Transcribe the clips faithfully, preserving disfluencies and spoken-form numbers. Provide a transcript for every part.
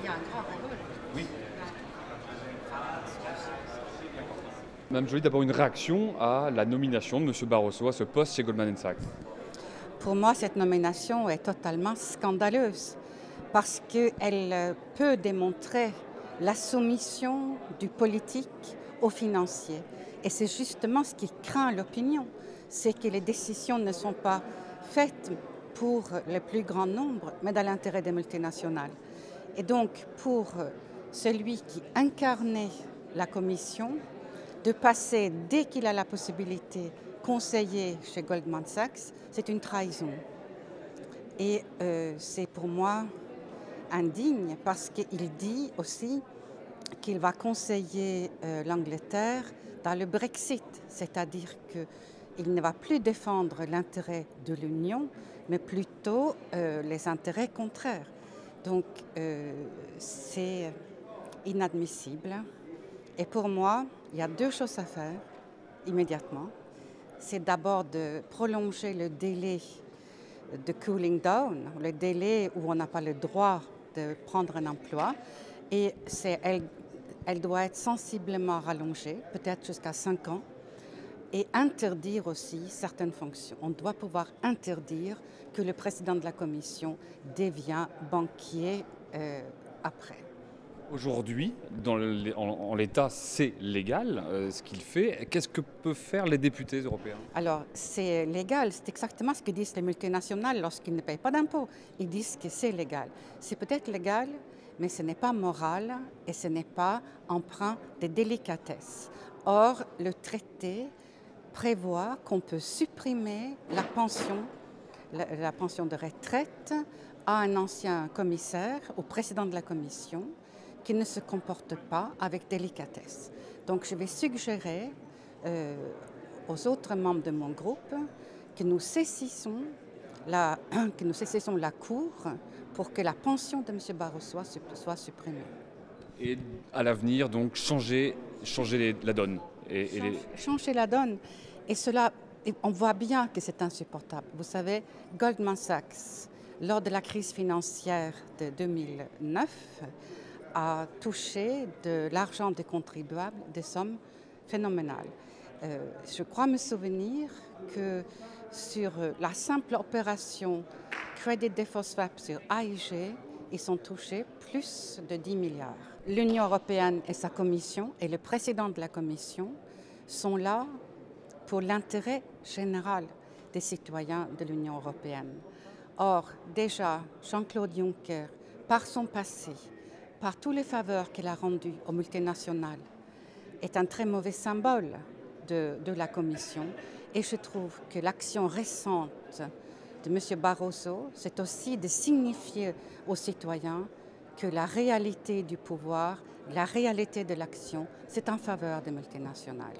y a un grand ras-le-bol. Oui. Madame Joly, d'abord une réaction à la nomination de M. Barroso à ce poste chez Goldman Sachs. Pour moi, cette nomination est totalement scandaleuse parce qu'elle peut démontrer la soumission du politique au financier. Et c'est justement ce qui craint l'opinion, c'est que les décisions ne sont pas faites pour le plus grand nombre, mais dans l'intérêt des multinationales. Et donc, pour celui qui incarnait la Commission, de passer, dès qu'il a la possibilité, conseiller chez Goldman Sachs, c'est une trahison. Et euh, c'est pour moi indigne parce qu'il dit aussi qu'il va conseiller euh, l'Angleterre dans le Brexit, c'est-à-dire qu'il ne va plus défendre l'intérêt de l'Union, mais plutôt euh, les intérêts contraires. Donc euh, c'est inadmissible. Et pour moi, il y a deux choses à faire immédiatement. C'est d'abord de prolonger le délai de cooling down, le délai où on n'a pas le droit de prendre un emploi. Et c'est, elle, elle doit être sensiblement rallongée, peut-être jusqu'à cinq ans, et interdire aussi certaines fonctions. On doit pouvoir interdire que le président de la Commission devienne banquier euh, après. Aujourd'hui, dans le, en, en l'état, c'est légal euh, ce qu'il fait. Qu'est-ce que peuvent faire les députés européens? Alors, c'est légal, c'est exactement ce que disent les multinationales lorsqu'ils ne payent pas d'impôts. Ils disent que c'est légal. C'est peut-être légal, mais ce n'est pas moral et ce n'est pas empreint de délicatesse. Or, le traité prévoit qu'on peut supprimer la pension, la, la pension de retraite à un ancien commissaire, au président de la Commission, qui ne se comporte pas avec délicatesse. Donc je vais suggérer euh, aux autres membres de mon groupe que nous saisissons la, que nous saisissons la Cour pour que la pension de M. Barroso soit supprimée. Et à l'avenir, donc, changer, changer les, la donne. Et, Change, et les... Changer la donne. Et cela, on voit bien que c'est insupportable. Vous savez, Goldman Sachs, lors de la crise financière de deux mille neuf, a touché de l'argent des contribuables des sommes phénoménales. Euh, je crois me souvenir que sur la simple opération Credit Default Swap sur A I G, ils ont touché plus de dix milliards. L'Union européenne et sa commission et le président de la commission sont là pour l'intérêt général des citoyens de l'Union européenne. Or, déjà, Jean-Claude Juncker, par son passé, par tous les faveurs qu'il a rendues aux multinationales, est un très mauvais symbole de, de la Commission. Et je trouve que l'action récente de M. Barroso, c'est aussi de signifier aux citoyens que la réalité du pouvoir, la réalité de l'action, c'est en faveur des multinationales.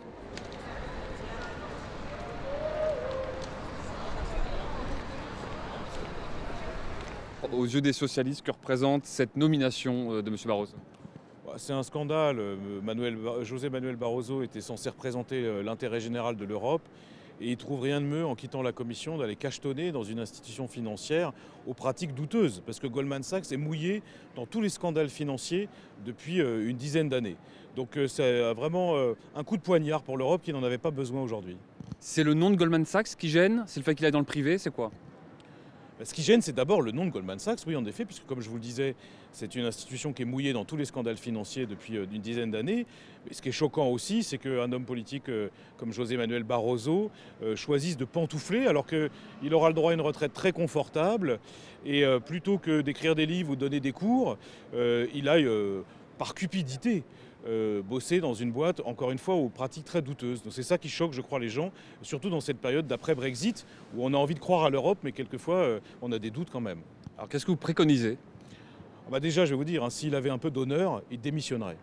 Aux yeux des socialistes, que représente cette nomination de M. Barroso? C'est un scandale. Manuel, José Manuel Barroso était censé représenter l'intérêt général de l'Europe et il ne trouve rien de mieux en quittant la Commission d'aller cachetonner dans une institution financière aux pratiques douteuses. Parce que Goldman Sachs est mouillé dans tous les scandales financiers depuis une dizaine d'années. Donc c'est vraiment un coup de poignard pour l'Europe qui n'en avait pas besoin aujourd'hui. C'est le nom de Goldman Sachs qui gêne? C'est le fait qu'il aille dans le privé? C'est quoi? Ce qui gêne, c'est d'abord le nom de Goldman Sachs, oui en effet, puisque comme je vous le disais, c'est une institution qui est mouillée dans tous les scandales financiers depuis une dizaine d'années. Mais ce qui est choquant aussi, c'est qu'un homme politique comme José Manuel Barroso choisisse de pantoufler alors qu'il aura le droit à une retraite très confortable. Et plutôt que d'écrire des livres ou de donner des cours, il aille par cupidité Euh, bosser dans une boîte, encore une fois, aux pratiques très douteuses. Donc c'est ça qui choque, je crois, les gens, surtout dans cette période d'après-Brexit, où on a envie de croire à l'Europe, mais quelquefois, euh, on a des doutes quand même. Alors qu'est-ce que vous préconisez? Bah déjà, je vais vous dire, hein, s'il avait un peu d'honneur, il démissionnerait.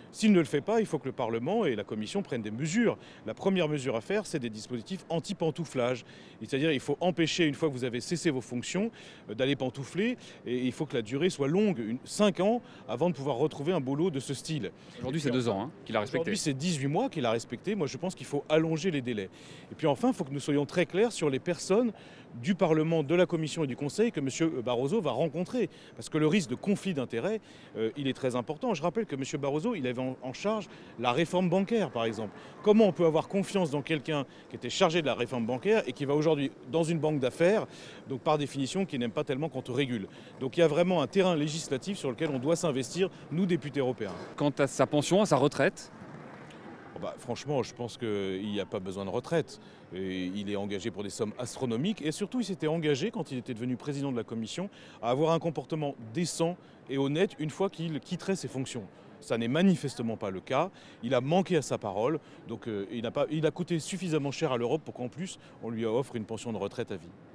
S'il ne le fait pas, il faut que le Parlement et la Commission prennent des mesures. La première mesure à faire, c'est des dispositifs anti-pantouflage. C'est-à-dire qu'il faut empêcher, une fois que vous avez cessé vos fonctions, d'aller pantoufler. Et il faut que la durée soit longue, cinq ans, avant de pouvoir retrouver un boulot de ce style. Aujourd'hui, c'est deux ans hein, qu'il a respecté. Aujourd'hui, c'est dix-huit mois qu'il a respecté. Moi, je pense qu'il faut allonger les délais. Et puis enfin, il faut que nous soyons très clairs sur les personnes du Parlement, de la Commission et du Conseil que M. Barroso va rencontrer. Parce que le risque de conflit d'intérêts, euh, il est très important. Je rappelle que M. Barroso, il avait en, en charge la réforme bancaire, par exemple. Comment on peut avoir confiance dans quelqu'un qui était chargé de la réforme bancaire et qui va aujourd'hui dans une banque d'affaires, donc par définition, qui n'aime pas tellement qu'on te régule. Donc il y a vraiment un terrain législatif sur lequel on doit s'investir, nous, députés européens. Quant à sa pension, à sa retraite, Bah, franchement, je pense qu'il n'y a pas besoin de retraite. Et il est engagé pour des sommes astronomiques et surtout il s'était engagé, quand il était devenu président de la Commission, à avoir un comportement décent et honnête une fois qu'il quitterait ses fonctions. Ça n'est manifestement pas le cas. Il a manqué à sa parole, donc euh, il n'a pas, il a coûté suffisamment cher à l'Europe pour qu'en plus on lui offre une pension de retraite à vie.